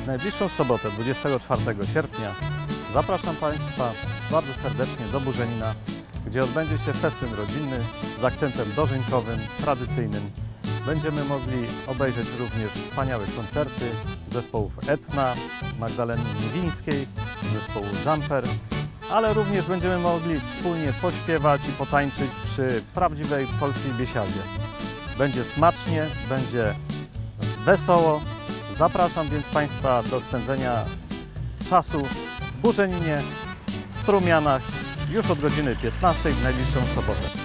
W najbliższą sobotę, 24 sierpnia, zapraszam Państwa bardzo serdecznie do Burzenina, gdzie odbędzie się festyn rodzinny z akcentem dożynkowym, tradycyjnym. Będziemy mogli obejrzeć również wspaniałe koncerty zespołów Etna, Magdaleny Niewińskiej, zespołu Jumper, ale również będziemy mogli wspólnie pośpiewać i potańczyć przy prawdziwej polskiej biesiadzie. Będzie smacznie, będzie wesoło. Zapraszam więc Państwa do spędzenia czasu w Burzeninie, w Strumianach już od godziny 15 w najbliższą sobotę.